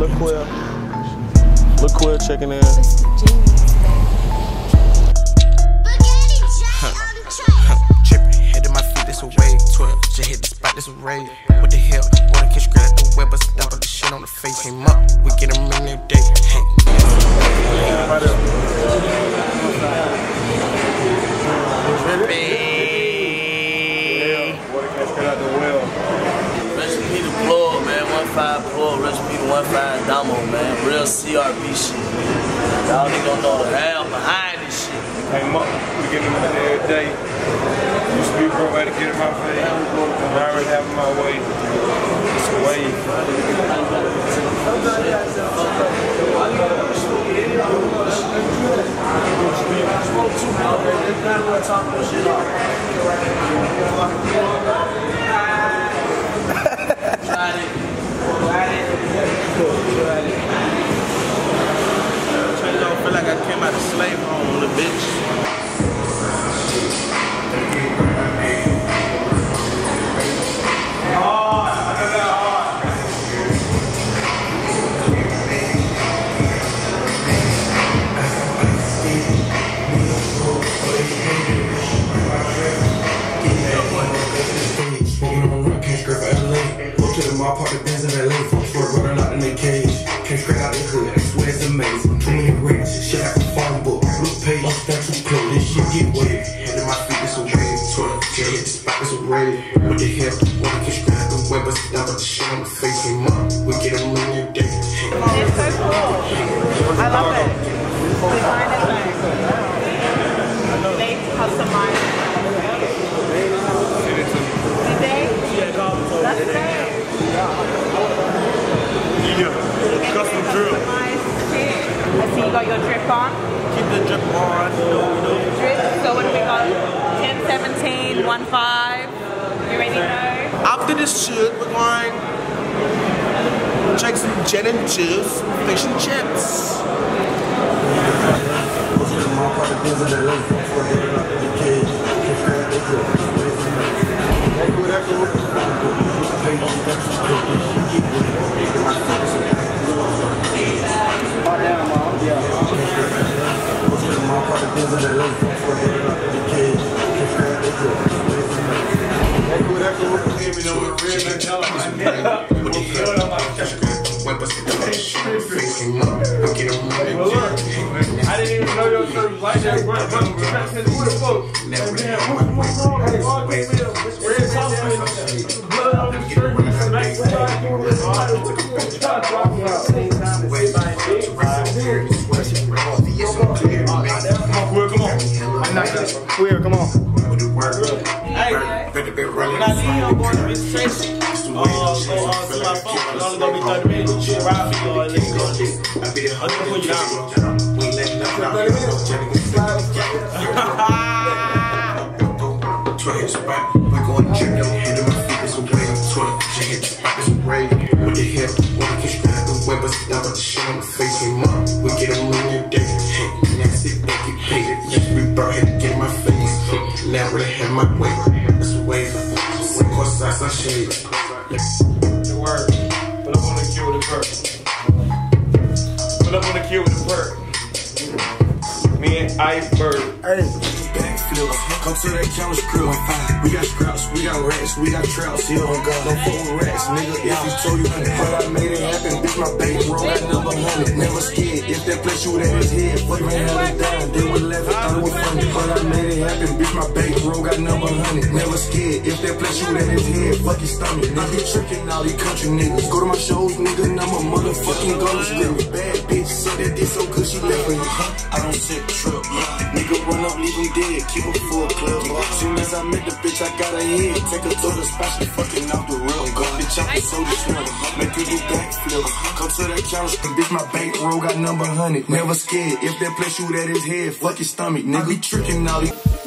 Lil Quill. Lil Quill checking in. Trippin', head to my feet, this a wave. 12, just hit the spot, this a rave. What the hell? Water can scratch the web, but stop with the shit on the face. Came up, we get them in their day. Hey. Water can scratch out the well. Recipe to plug, man. 1-5 plug, recipe to 1-5 Damo, man. Real CRB shit. Y'all niggas don't know the hell behind this shit. Came up, we get them in every day. Used to be broke, I had to get in my face. I already have my way. It's a wave. I feel like I came out of slave home, little bitch. My part the bands in LA, folks were running out in their cage. Came straight out the hood, I swear it's amazing. Too many rats, shit like a farm book. Blue page, that's too close, this shit get wet. Head in my feet, it's a wave. 12, just hit the spot, it's a rave. What the hell? Water can scratch the web, but stop with the shit on the face. Came up, we get them in their day. It's so cool. I love it. Design it back. They customize it. Did they? That's great. Yeah, custom drip. I see you got your drip on. Keep the drip on, Drip. So what do we got? 10, 17, 1, 5. You ready to know? After this shit, we're going to check some gin and juice, fish and chips. I didn't even know your shirt was like that, bro. Queer, come on. Hey, when I leave, I'm going to Miss Tracy. To my phone. It's only going to be 30 minutes. You ride me or let me go. I'm going to put you down. We're going to check your head in my feet, it's a wave. 12, just hit the spot, it's a rave. What the hell? Water can scratch the web, but stop with the shit on the face. Came up, we get them in your day. Next it, they get paid. Yes, we brought here to get in my face. Now really have my way. It's a wave. When course I saw shade. The word. Pull up on the queue with the perk. Pull up on the queue with the perk. Me and Iceberg. Hey. Backflips, come to that counter screw. We got scraps, we got rats, we got traps. Here on God, don't fuck with rats, nigga. If he told you, but I made it happen. Bitch, my baby roll got number 100. Never scared. If that place you at his head, fuck man, held it down. They would laugh, thought it was funny. But I made it happen. Bitch, my baby roll got number 100. Never scared. If that place you at his head, fuck his stomach. I be tricking all these country niggas. Go to my shows, nigga. Now my motherfucking gonna scream. Bad bitch, so that dick so good she left me. I don't sit trip. Nigga run up, leave him dead. Keep him full club. Soon as I met the bitch, I got her head. Take her to the spot, she fucking off the real gun. Bitch, I'm so disloyal. Make you do backflips. Come to that counter, bitch, my bankroll got number 100. Never scared. If that place you at his head, fuck his stomach. Nigga, be tricking all these.